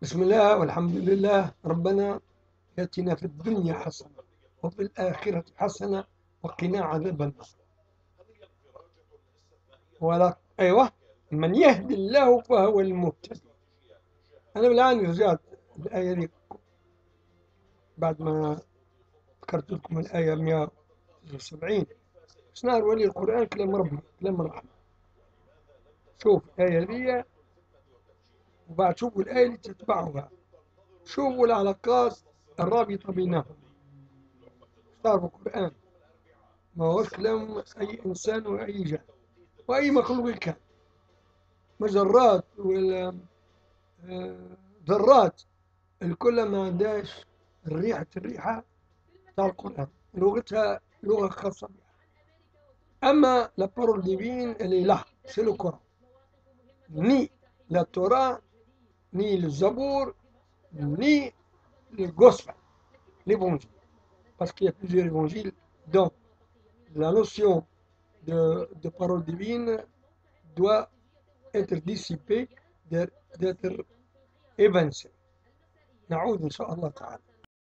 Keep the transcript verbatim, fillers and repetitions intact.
بسم الله والحمد لله. ربنا ياتنا في الدنيا حسنة وفي الآخرة حسنة وقنا عذاب النار. ولا أيوة، من يهد الله فهو المهتدي. أنا الآن رجعت الآية دي بعد ما ذكرت لكم الآية مئة وسبعين. بس نعرف لي القرآن كلام ربنا، كلام الرحمن. شوف الآية دي وبعد شوفوا الآية اللي تتبعها، شوفوا العلاقات الرابطة بينهم. تعرفوا القرآن ما هوش كلام أي إنسان وأي جهل وأي مخلوق كان. مجرات ولا آه، ذرات الكل ما عندهاش الريحة الريحة تاع القرآن، لغتها لغة خاصة بها. أما لا بارول ديفين اللي لا سي لو قرآن، ني لا توراه ni le Zabour, ni le Gospel, l'évangile. Parce qu'il y a plusieurs évangiles, donc la notion de, de parole divine doit être dissipée, d'être évincée. نعود إن شاء الله تعالى.